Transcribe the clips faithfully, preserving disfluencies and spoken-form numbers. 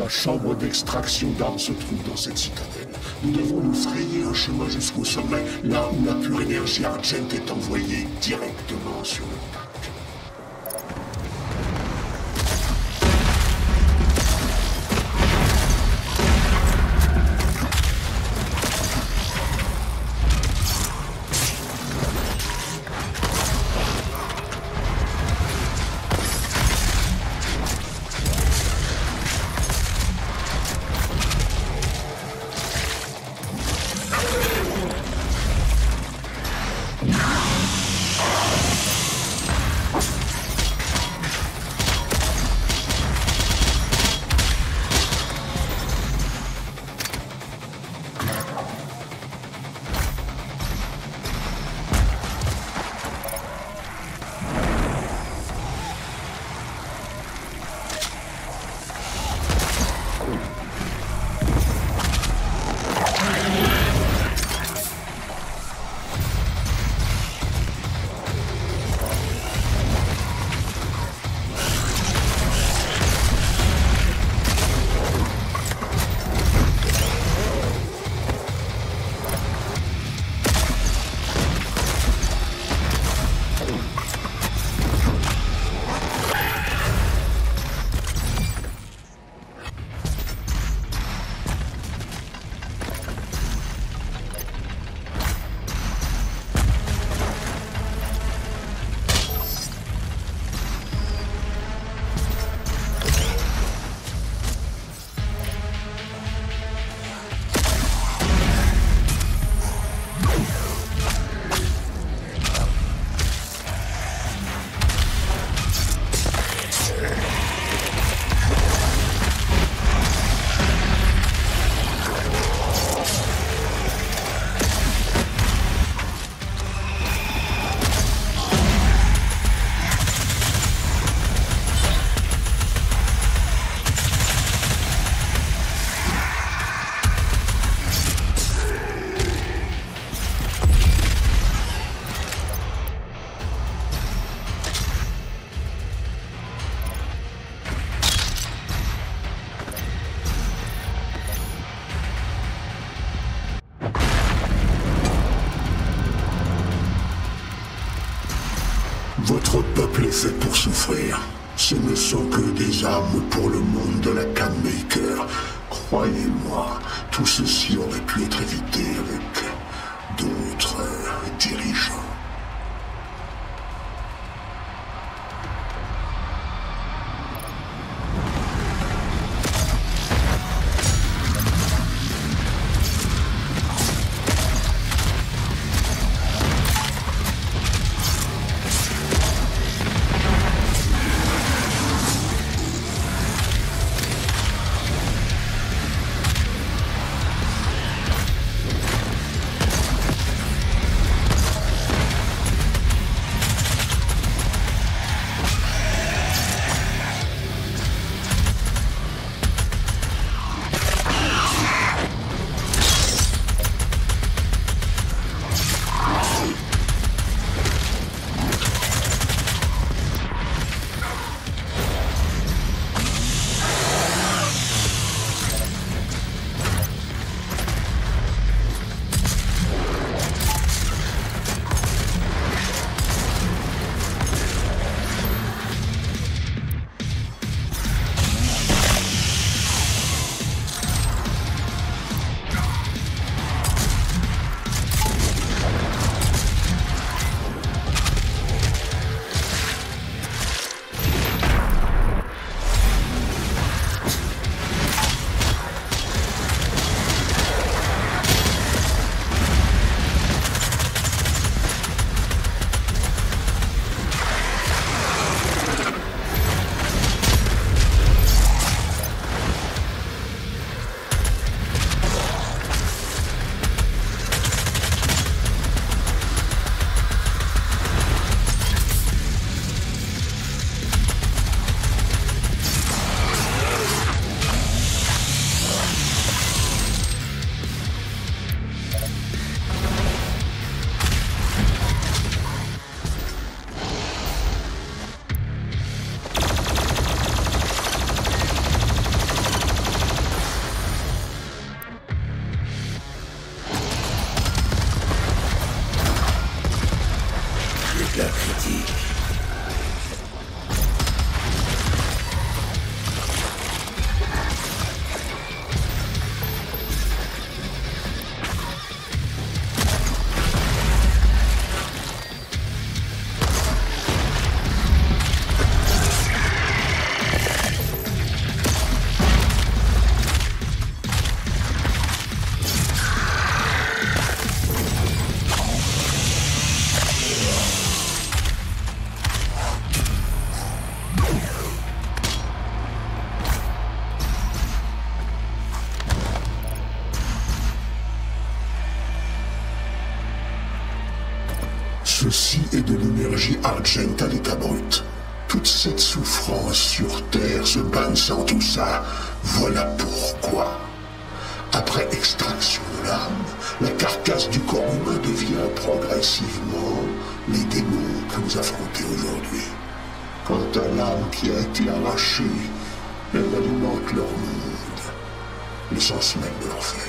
La chambre d'extraction d'armes se trouve dans cette citadelle. Nous devons nous frayer un chemin jusqu'au sommet, là où la pure énergie Argent est envoyée directement sur le parc. Votre peuple est fait pour souffrir. Ce ne sont que des armes pour le monde de la Cam Maker. Croyez-moi, tout ceci aurait pu être évité avec d'autres dirigeants. de l'énergie Argent à l'état brut. Toute cette souffrance sur Terre se banne sans tout ça. Voilà pourquoi. Après extraction de l'âme, la carcasse du corps humain devient progressivement les démons que vous affrontez aujourd'hui. Quant à l'âme qui a été arrachée, elle alimente leur monde, l'essence même de l'enfer.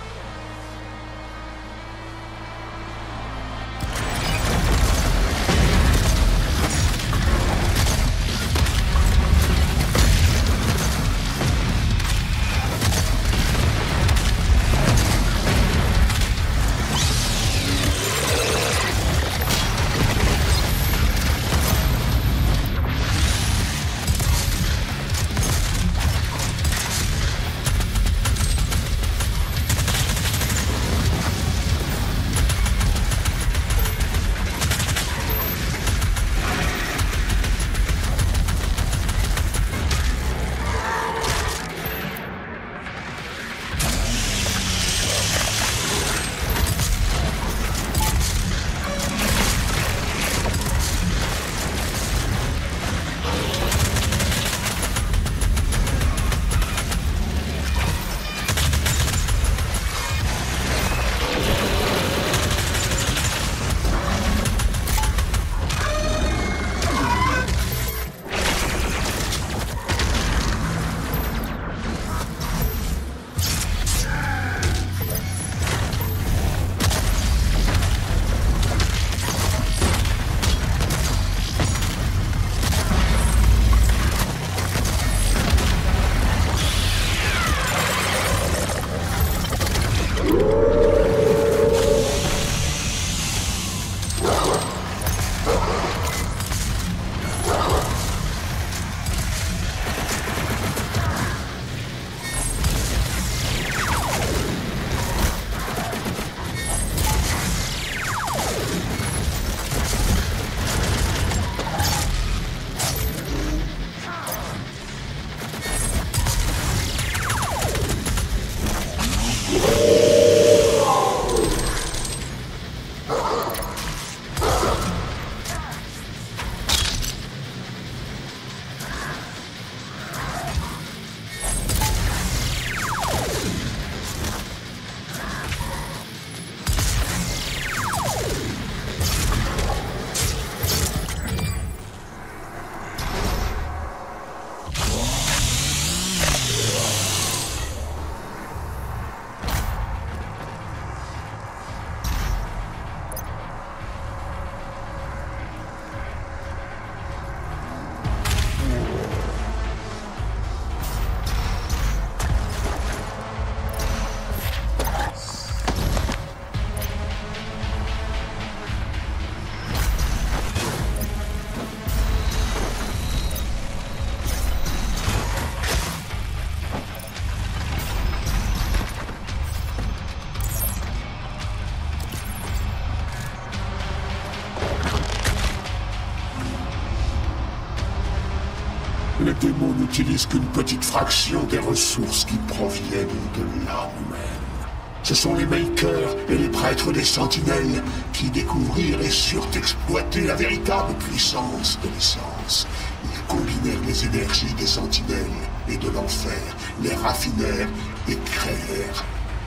Les démons n'utilisent qu'une petite fraction des ressources qui proviennent de l'âme humaine. Ce sont les makers et les prêtres des sentinelles qui découvrirent et surexploitaient la véritable puissance de l'essence. Ils combinèrent les énergies des sentinelles et de l'enfer, les raffinèrent et créèrent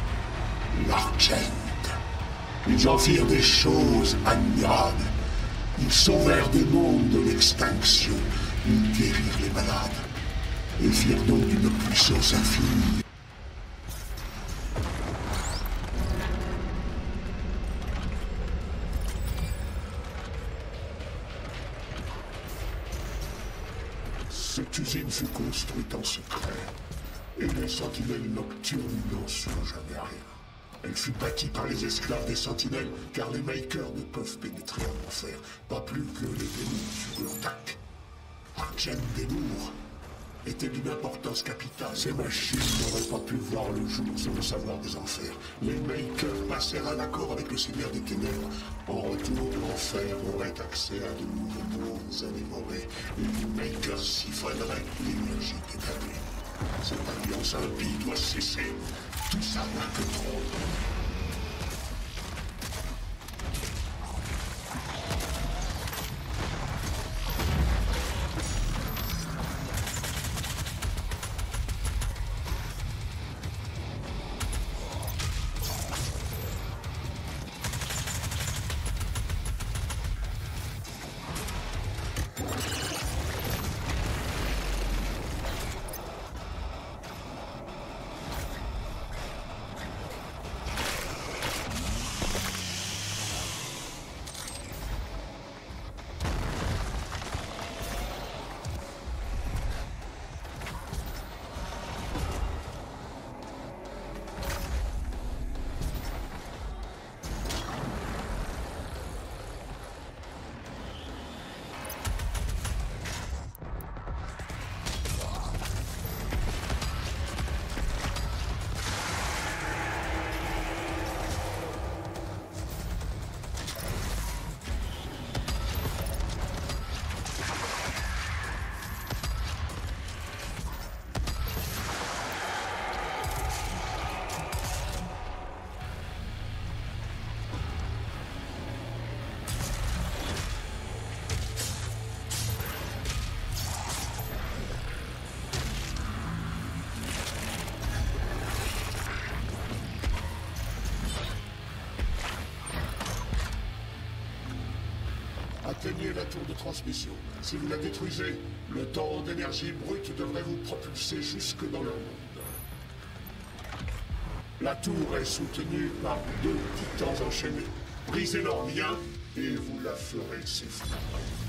l'Argent. Ils en firent des choses admirables. Ils sauvèrent des mondes de l'extinction. Ils guérirent les malades et firent donc une puissance infinie. Cette usine fut construite en secret, et les sentinelles nocturnes n'en sauront jamais rien. Elle fut bâtie par les esclaves des sentinelles, car les makers ne peuvent pénétrer en enfer, pas plus que les démons sur leur tac. Argent Délour était d'une importance capitale. Ces machines n'auraient pas pu voir le jour sans le savoir des enfers. Les makers passèrent un accord avec le Seigneur des Ténèbres. En retour, l'enfer aurait accès à de nouveaux mondes à dévorer. Les makers siphonneraient l'énergie établie. Cette alliance impie doit cesser. Tout ça n'a que trop. rejoignez la tour de transmission. Si vous la détruisez, le torrent d'énergie brute devrait vous propulser jusque dans leur monde. La tour est soutenue par deux titans enchaînés. Brisez leur lien et vous la ferez s'effondrer.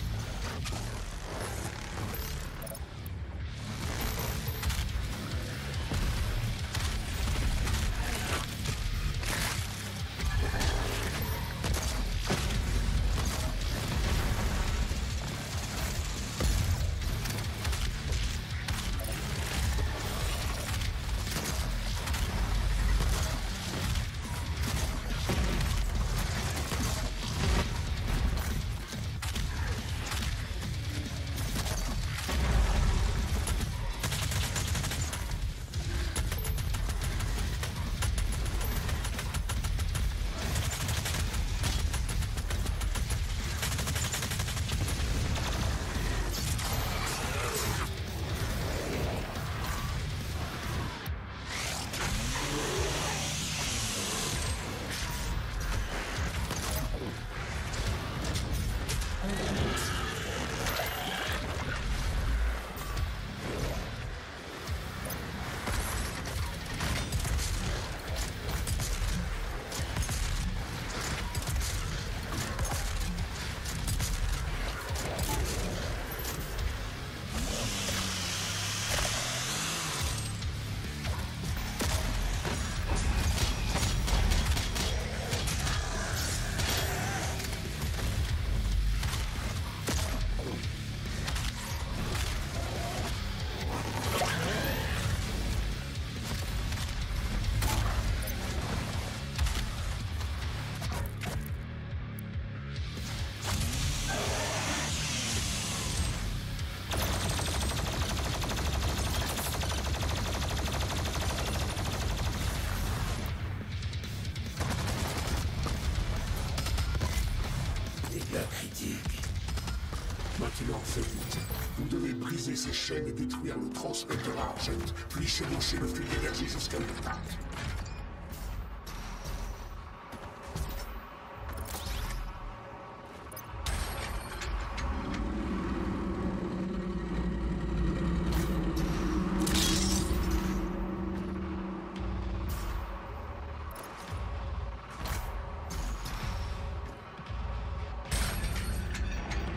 Critique. Maintenant, faites vite. Vous devez briser ces chaînes et détruire le transmetteur Argent, puis chevaucher le flux d'énergie jusqu'à l'impact.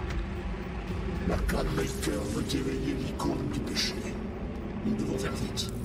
La Clan Maker veut éveiller l'icône du péché. Nous devons faire vite.